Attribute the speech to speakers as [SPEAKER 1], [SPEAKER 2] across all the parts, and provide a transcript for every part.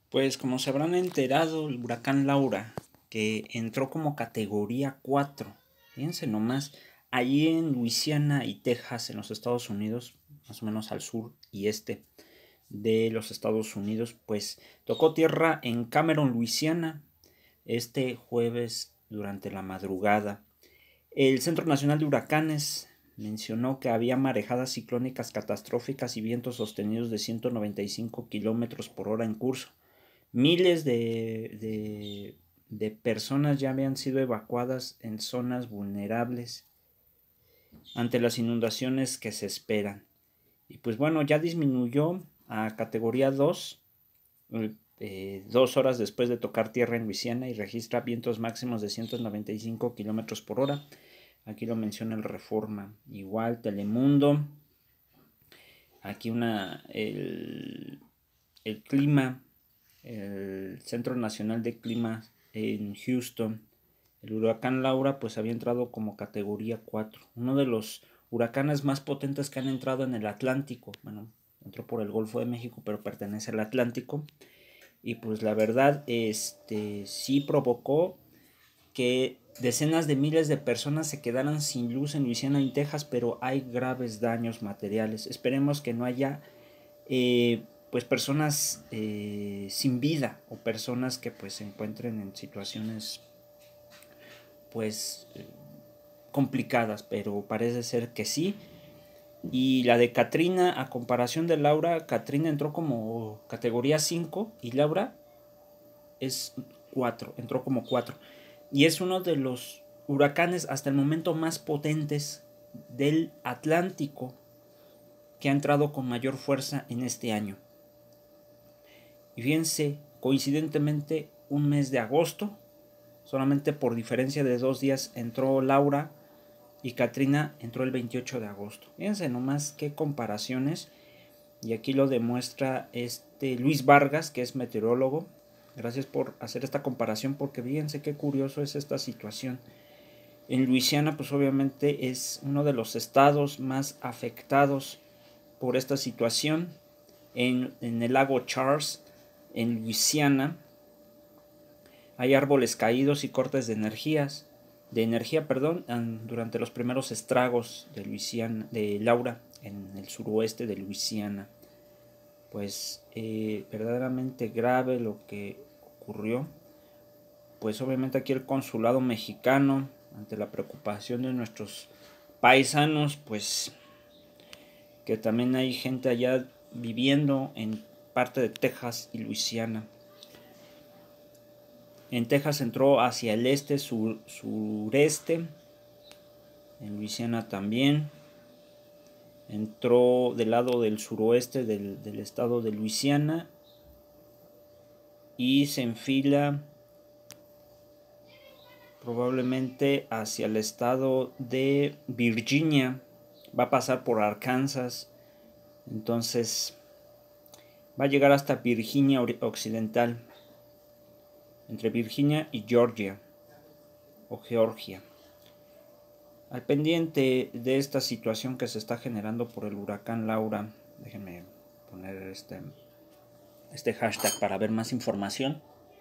[SPEAKER 1] Pues como se habrán enterado, el huracán Laura, que entró como categoría 4, fíjense nomás, allí en Luisiana y Texas, en los Estados Unidos, más o menos al sur y este de los Estados Unidos, pues tocó tierra en Cameron, Luisiana, este jueves durante la madrugada. El Centro Nacional de Huracanes mencionó que había marejadas ciclónicas catastróficas y vientos sostenidos de 195 kilómetros por hora en curso. Miles de personas ya habían sido evacuadas en zonas vulnerables ante las inundaciones que se esperan. Y pues bueno, ya disminuyó a categoría 2, 2 horas después de tocar tierra en Luisiana, y registra vientos máximos de 195 kilómetros por hora. Aquí lo menciona el Reforma. Igual Telemundo. Aquí el clima, el Centro Nacional de Clima en Houston. El huracán Laura pues había entrado como categoría 4. Uno de los huracanes más potentes que han entrado en el Atlántico. Bueno, entró por el Golfo de México, pero pertenece al Atlántico. Y pues la verdad, sí provocó que decenas de miles de personas se quedaran sin luz en Luisiana y Texas, pero hay graves daños materiales. Esperemos que no haya pues personas sin vida, o personas que pues se encuentren en situaciones pues complicadas, pero parece ser que sí. Y la de Katrina, a comparación de Laura, Katrina entró como categoría 5 y Laura es 4, entró como 4. Y es uno de los huracanes hasta el momento más potentes del Atlántico, que ha entrado con mayor fuerza en este año. Y fíjense, coincidentemente, un mes de agosto, solamente por diferencia de 2 días, entró Laura, y Katrina entró el 28 de agosto. Fíjense nomás qué comparaciones. Y aquí lo demuestra Luis Vargas, que es meteorólogo. Gracias por hacer esta comparación, porque fíjense qué curioso es esta situación. En Luisiana, pues obviamente es uno de los estados más afectados por esta situación. En el lago Charles, en Luisiana, hay árboles caídos y cortes de energía, durante los primeros estragos de Luisiana, de Laura, en el suroeste de Luisiana. Pues verdaderamente grave lo que ocurrió. Pues obviamente aquí el consulado mexicano, ante la preocupación de nuestros paisanos, pues que también hay gente allá viviendo en parte de Texas y Luisiana. En Texas entró hacia el este, sureste. En Luisiana también. Entró del lado del suroeste del estado de Luisiana. Y se enfila probablemente hacia el estado de Virginia. Va a pasar por Arkansas. Entonces va a llegar hasta Virginia Occidental. Entre Virginia y Georgia o Georgia. Al pendiente de esta situación que se está generando por el huracán Laura, déjenme poner este hashtag para ver más información.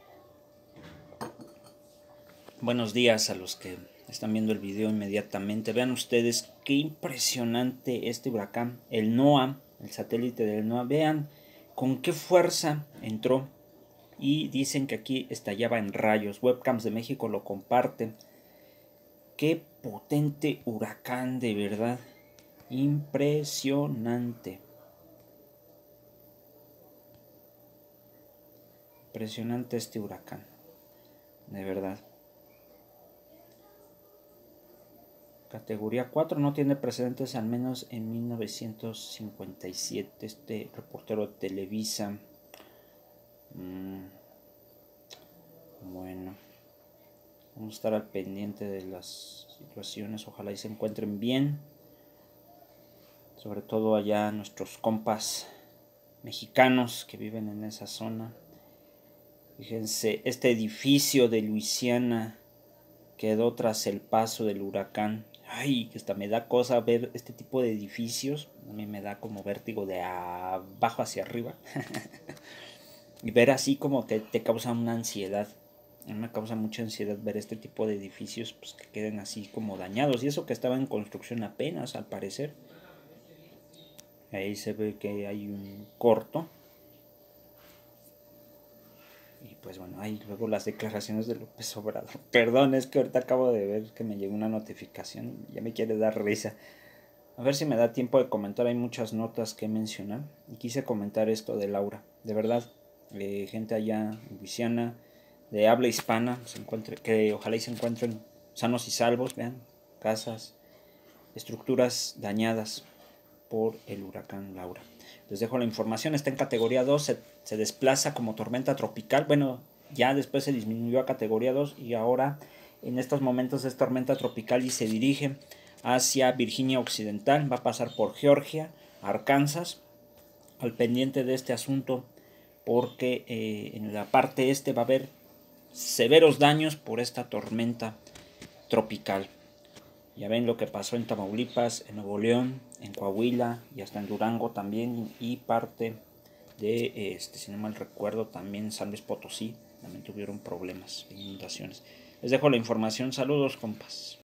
[SPEAKER 1] Buenos días a los que están viendo el video inmediatamente. Vean ustedes qué impresionante este huracán, el NOAA, el satélite del NOAA. Vean con qué fuerza entró, y dicen que aquí estallaba en rayos. Webcams de México lo comparten. Qué potente huracán, de verdad. Impresionante. Impresionante este huracán. De verdad. Categoría 4, no tiene precedentes al menos en 1957. Este reportero de Televisa. Bueno. Vamos a estar al pendiente de las situaciones. Ojalá y se encuentren bien. Sobre todo allá nuestros compas mexicanos que viven en esa zona. Fíjense, este edificio de Luisiana quedó tras el paso del huracán. Ay, hasta me da cosa ver este tipo de edificios. A mí me da como vértigo de abajo hacia arriba. y ver así como que te causa una ansiedad. A mí me causa mucha ansiedad ver este tipo de edificios pues, que queden así como dañados. Y eso que estaba en construcción apenas, al parecer. Ahí se ve que hay un corto. Y pues bueno, hay luego las declaraciones de López Obrador. Perdón, es que ahorita acabo de ver que me llegó una notificación y ya me quiere dar risa. A ver si me da tiempo de comentar, hay muchas notas que mencionar. Y quise comentar esto de Laura. De verdad, gente allá en Luisiana, de habla hispana, que ojalá y se encuentren sanos y salvos, vean, casas, estructuras dañadas por el huracán Laura. Les dejo la información, está en categoría 2, se desplaza como tormenta tropical. Bueno, ya después se disminuyó a categoría 2 y ahora en estos momentos es tormenta tropical y se dirige hacia Virginia Occidental, va a pasar por Georgia, Arkansas, al pendiente de este asunto porque en la parte este va a haber severos daños por esta tormenta tropical. Ya ven lo que pasó en Tamaulipas, en Nuevo León, en Coahuila y hasta en Durango también y parte de, si no mal recuerdo, también San Luis Potosí también tuvieron problemas de inundaciones. Les dejo la información. Saludos, compas.